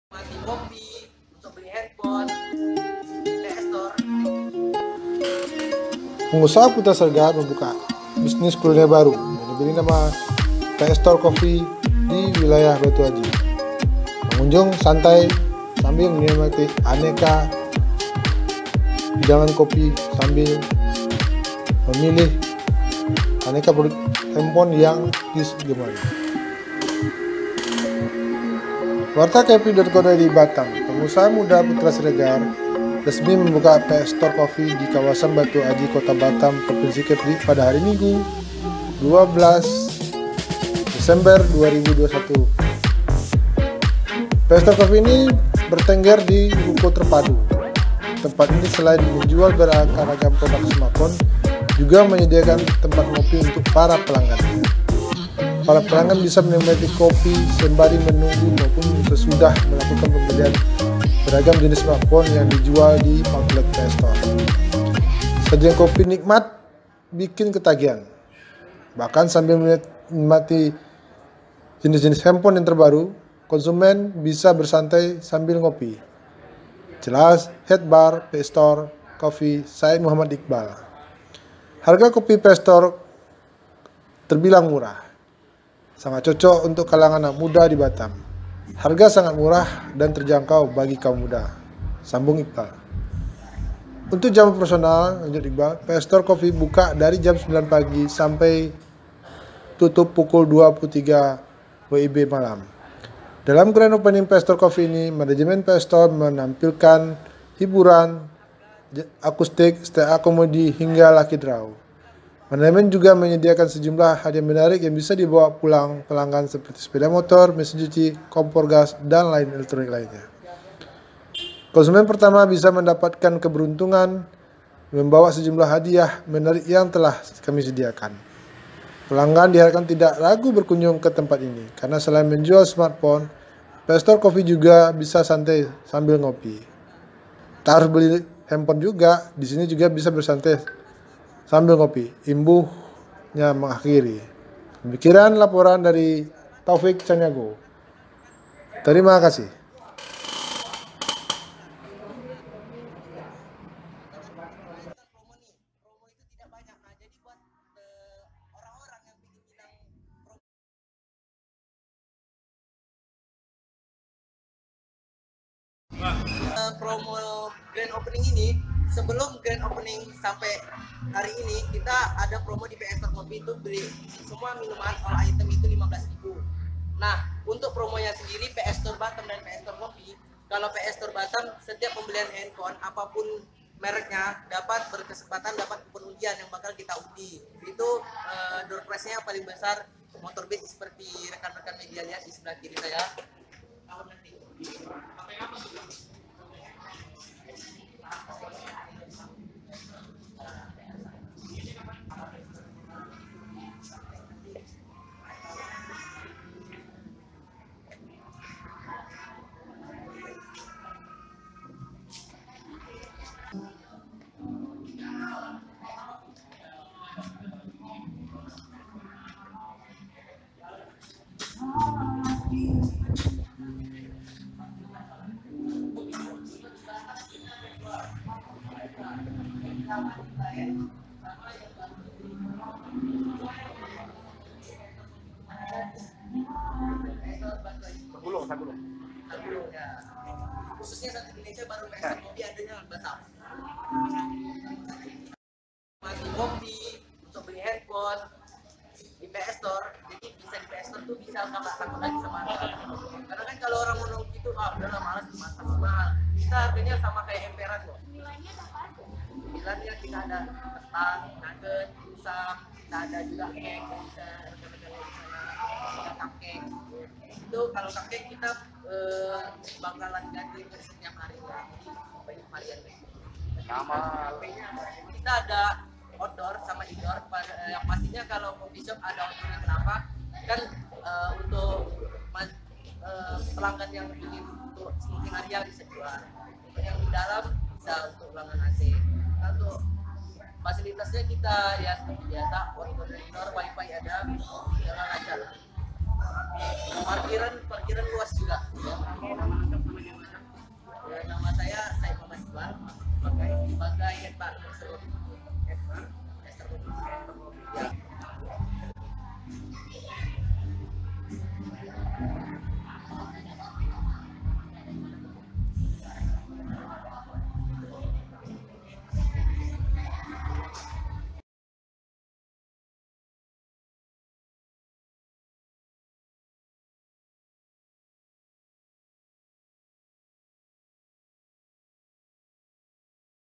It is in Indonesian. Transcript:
mati kopi, untuk beli handphone, PS Store. Pengusaha Putra Seregar membuka bisnis kuliner baru yang diberi nama PS Store Coffee di wilayah Batu Haji. Pengunjung santai sambil menikmati aneka hidangan kopi sambil memilih aneka produk handphone yang digemari. Wartakopi.co di Batam, pengusaha muda Putra Seregar resmi membuka PS Store Coffee di kawasan Batu Haji, Kota Batam, Provinsi Kepri pada hari Minggu 12 Desember 2021. PS Store Coffee ini bertengger di ruko terpadu. Tempat ini selain menjual beragam produk smartphone, juga menyediakan tempat ngopi untuk para pelanggan. Para pelanggan bisa menikmati kopi sembari menunggu maupun sesudah melakukan pembelian beragam jenis smartphone yang dijual di outlet PS Store. Sajian kopi nikmat bikin ketagihan. Bahkan sambil menikmati jenis-jenis handphone yang terbaru, konsumen bisa bersantai sambil ngopi. Jelas Head Bar PS Store Coffee Said Muhammad Iqbal. Harga kopi PS Store terbilang murah. Sangat cocok untuk kalangan anak muda di Batam. Harga sangat murah dan terjangkau bagi kaum muda, sambung Iqbal. Untuk jam operasional, lanjut Iqbal, PS Store Coffee buka dari jam 9 pagi sampai tutup pukul 23 WIB malam. Dalam grand opening PS Store Coffee ini, manajemen PS Store menampilkan hiburan akustik, stand-up komedi hingga lucky draw. Manajemen juga menyediakan sejumlah hadiah menarik yang bisa dibawa pulang pelanggan seperti sepeda motor, mesin cuci, kompor gas, dan lain elektronik lainnya. Konsumen pertama bisa mendapatkan keberuntungan membawa sejumlah hadiah menarik yang telah kami sediakan. Pelanggan diharapkan tidak ragu berkunjung ke tempat ini, karena selain menjual smartphone, PS Store Coffee juga bisa santai sambil ngopi. Tak harus beli handphone juga, di sini juga bisa bersantai sambil ngopi. Imbuhnya mengakhiri. Demikian laporan dari Taufik Caniago. Terima kasih. Promo grand opening ini, sebelum grand opening sampai hari ini, kita ada promo di PS Store Coffee itu beli semua minuman all item itu 15.000. Nah, untuk promonya sendiri PS Store Batam dan PS Store Coffee, kalau PS Store Batam setiap pembelian handphone apapun mereknya dapat berkesempatan dapat kupon undian yang bakal kita undi. Itu door prize-nya yang paling besar motor beat seperti rekan-rekan media lihat di sebelah kiri saya. Khususnya satu Indonesia baru PS Store Coffee adanya di Batam. Mati kopi, untuk beli handphone di PS Store, jadi bisa di PS Store tuh bisa nggak takut lagi sama harga. Karena kan kalau orang mau gitu, udahlah malas mahal. Kita harganya sama kayak emperan kok. Nilainya kita ada kentang, nugget, pisang, kita ada juga cake, bisa rekan-rekannya di sana, ada cupcake. Itu kalau cupcake kita bakalan ganti setiap hari ya, banyak varian. Sama kita ada outdoor sama indoor. Yang pastinya kalau coffee shop ada outdoornya, kenapa? Kan untuk pelanggan yang ingin untuk smoking area bisa jual. Untuk yang di dalam bisa untuk pelanggan AC. Nah, untuk fasilitasnya kita ya seperti biasa, outdoor dan indoor, wifi ada, jalan lancar. Parkiran luas juga.